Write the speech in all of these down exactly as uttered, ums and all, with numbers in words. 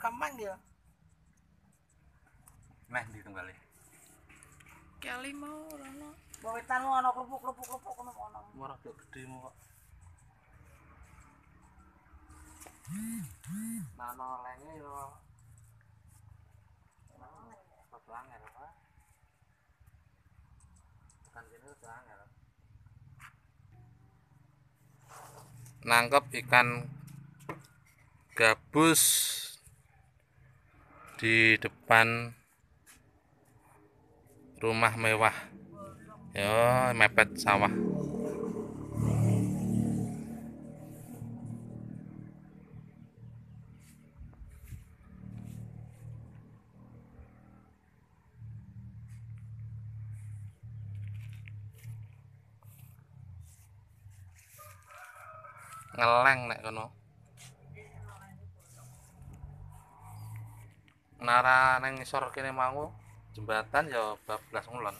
gampang ya. Meh di tunggale. Kali mau rono. Wetan ono kerupuk-kerupuk-kerupuk ono ono. Murah tuh gede mu kok. Nano lenge yo. Pelangan apa? Kan kene pelangan. Nangkep ikan gabus di depan rumah mewah. Yo, mepet sawah. Ngeleng nek kono. Nara neng ngisor kene mau jembatan ya bablas ngulon.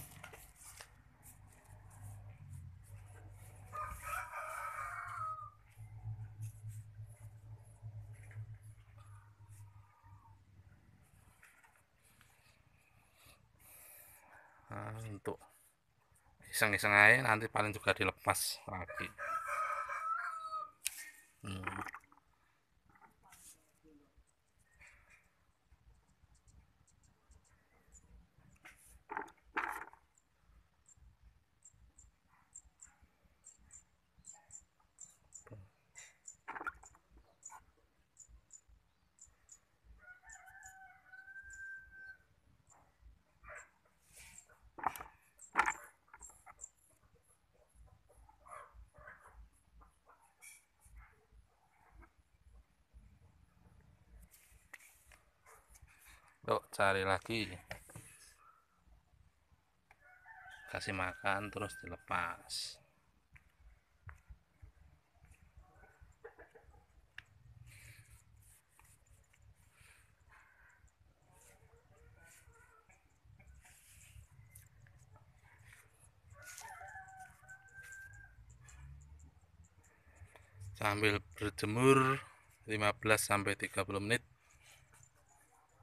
Nah, untuk iseng-iseng aja nanti paling juga dilepas lagi. Hmm. Yuk cari lagi, kasih makan terus dilepas. Sambil berjemur lima belas sampai tiga puluh menit